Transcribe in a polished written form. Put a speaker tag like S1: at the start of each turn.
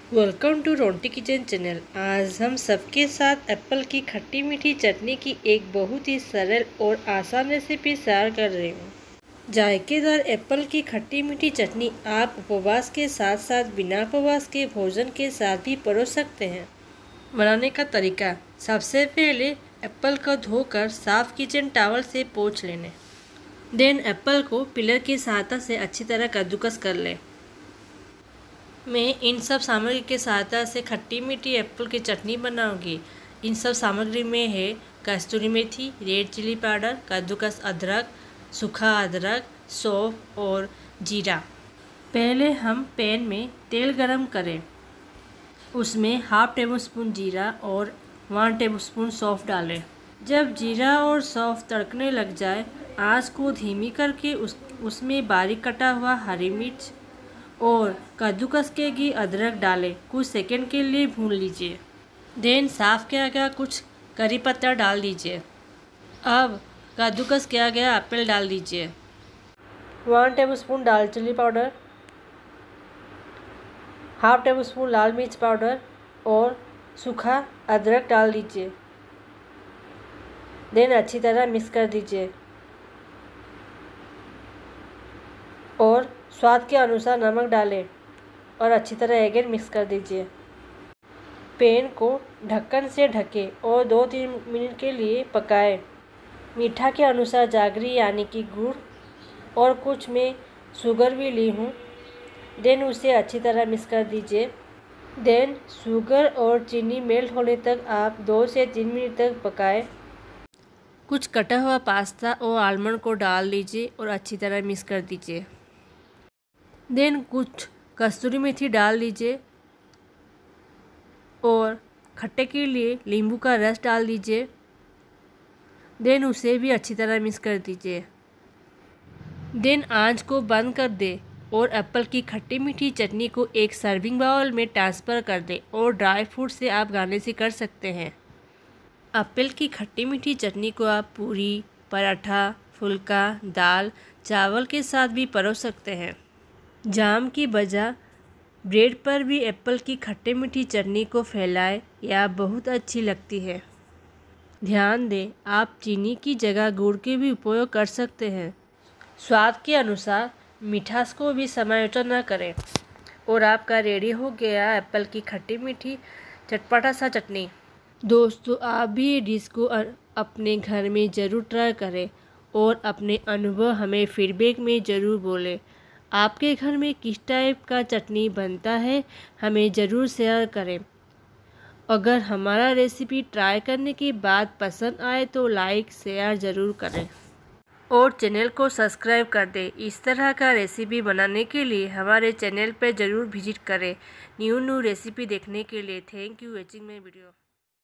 S1: Welcome to Ronti kitchen channel. आज हम सबके साथ एप्पल की खट्टी मीठी चटनी की एक बहुत ही सरल और आसान रेसिपी शेयर कर रही हूँ। जायकेदार एप्पल की खट्टी मीठी चटनी आप उपवास के साथ साथ बिना उपवास के भोजन के साथ भी परोस सकते हैं। बनाने का तरीका, सबसे पहले एप्पल को धोकर साफ किचन टॉवल से पोंछ लेने। देन एप्पल को पिलर की सहायता से अच्छी तरह कद्दूकस कर लें। मैं इन सब सामग्री के सहायता से खट्टी मीठी एप्पल की चटनी बनाऊंगी। इन सब सामग्री में है कस्तूरी मेथी, रेड चिली पाउडर, कद्दूकस अदरक, सूखा अदरक, सौंफ और जीरा। पहले हम पैन में तेल गरम करें, उसमें हाफ टेबल स्पून जीरा और 1 टेबलस्पून सौंफ डालें। जब जीरा और सौंफ तड़कने लग जाए, आंच को धीमी करके उसमें बारीक कटा हुआ हरी मिर्च और कद्दूकस के घी अदरक डालें। कुछ सेकंड के लिए भून लीजिए। देन साफ किया गया कुछ करी पत्ता डाल दीजिए। अब कद्दूकस किया गया एप्पल डाल दीजिए। 1 टेबलस्पून दालचीनी पाउडर, हाफ टेबल स्पून लाल मिर्च पाउडर और सूखा अदरक डाल दीजिए। देन अच्छी तरह मिक्स कर दीजिए और स्वाद के अनुसार नमक डालें और अच्छी तरह अगेन मिक्स कर दीजिए। पैन को ढक्कन से ढकें और 2-3 मिनट के लिए पकाएं। मीठा के अनुसार जागरी यानी कि गुड़ और कुछ में शुगर भी ली हूँ। देन उसे अच्छी तरह मिक्स कर दीजिए। देन शुगर और चीनी मेल्ट होने तक आप 2 से 3 मिनट तक पकाएं। कुछ कटा हुआ पास्ता और आलमंड को डाल दीजिए और अच्छी तरह मिक्स कर दीजिए। देन कुछ कस्तूरी मेथी डाल दीजिए और खट्टे के लिए नींबू का रस डाल दीजिए। देन उसे भी अच्छी तरह मिक्स कर दीजिए। देन आंच को बंद कर दें और एप्पल की खट्टी मीठी चटनी को एक सर्विंग बाउल में ट्रांसफ़र कर दें और ड्राई फ्रूट से आप गार्निश कर सकते हैं। एप्पल की खट्टी मीठी चटनी को आप पूरी, पराठा, फुल्का, दाल, चावल के साथ भी परोस सकते हैं। जाम की बजाय ब्रेड पर भी एप्पल की खट्टी मीठी चटनी को फैलाएं, यह बहुत अच्छी लगती है। ध्यान दें, आप चीनी की जगह गुड़ के भी उपयोग कर सकते हैं। स्वाद के अनुसार मिठास को भी समायोजन न करें और आपका रेडी हो गया एप्पल की खट्टी मीठी चटपटा सा चटनी। दोस्तों, आप भी ये डिश को अपने घर में ज़रूर ट्राई करें और अपने अनुभव हमें फीडबैक में ज़रूर बोलें। आपके घर में किस टाइप का चटनी बनता है, हमें ज़रूर शेयर करें। अगर हमारा रेसिपी ट्राई करने के बाद पसंद आए तो लाइक शेयर ज़रूर करें और चैनल को सब्सक्राइब कर दें। इस तरह का रेसिपी बनाने के लिए हमारे चैनल पर ज़रूर विजिट करें। न्यू रेसिपी देखने के लिए thank you watching my video.